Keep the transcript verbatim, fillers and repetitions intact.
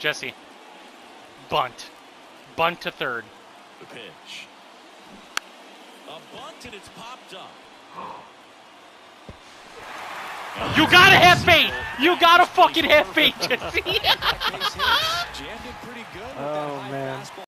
Jesse. Bunt. Bunt to third. The pitch. A bunt and it's popped up. You gotta have faith! You gotta fucking have faith, Jesse! Jammed it pretty good with that Oh, high man. fastball.